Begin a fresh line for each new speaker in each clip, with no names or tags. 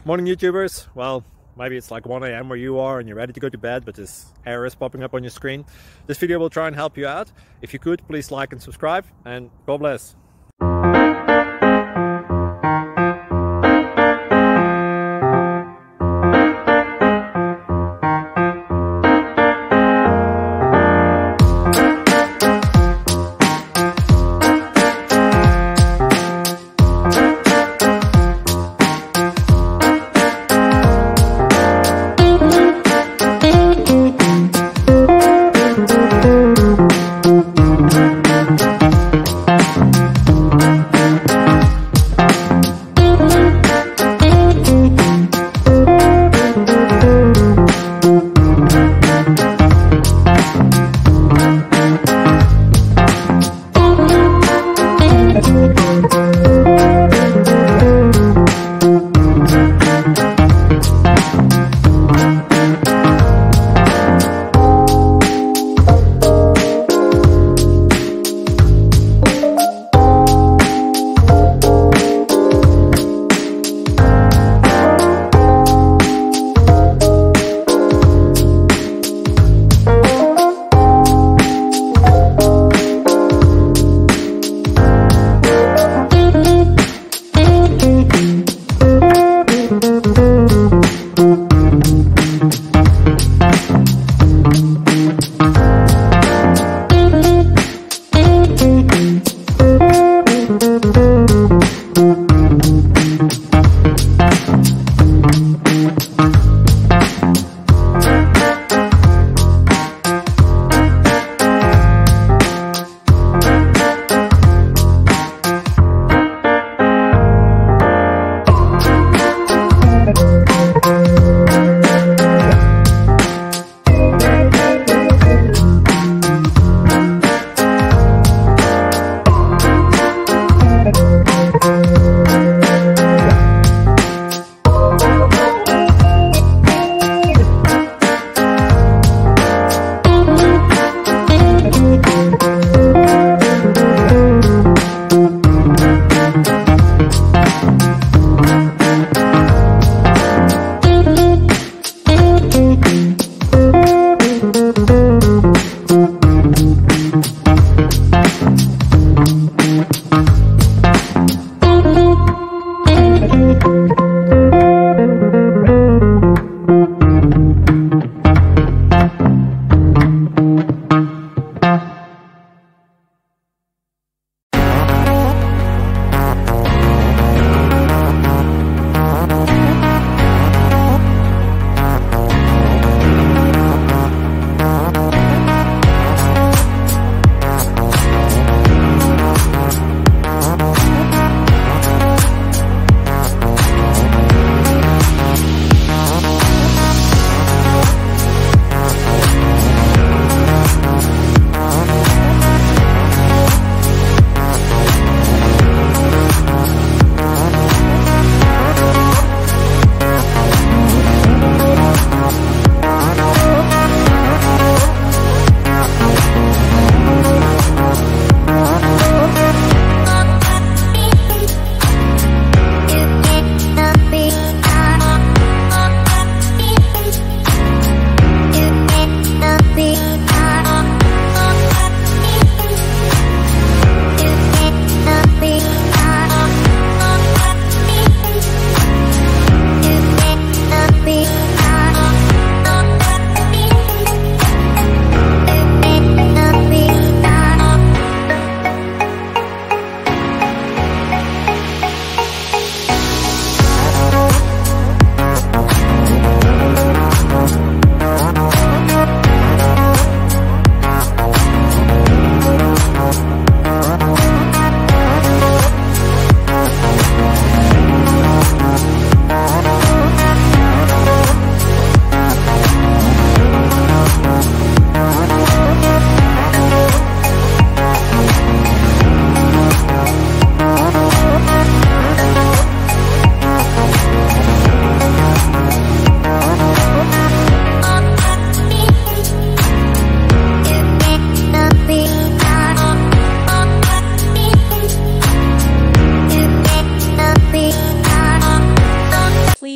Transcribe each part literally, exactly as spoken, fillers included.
Morning YouTubers. Well, maybe it's like one A M where you are and you're ready to go to bed, but this error is popping up on your screen. This video will try and help you out. If you could, please like and subscribe, and God bless.
Thank you.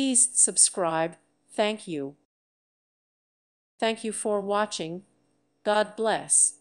Please subscribe. Thank you. Thank you for watching. God bless.